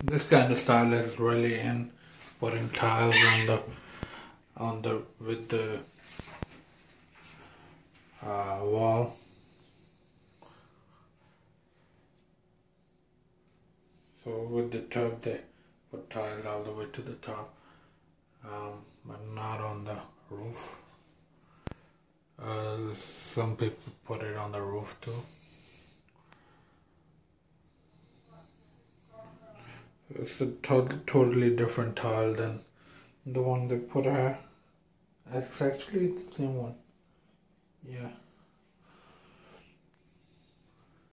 This kind of style is really in, putting tiles on the with the wall. So with the tub they put tiles all the way to the top, but not on the roof. Some people put it on the roof too. It's a totally different tile than the one they put here. It's actually the same one. Yeah.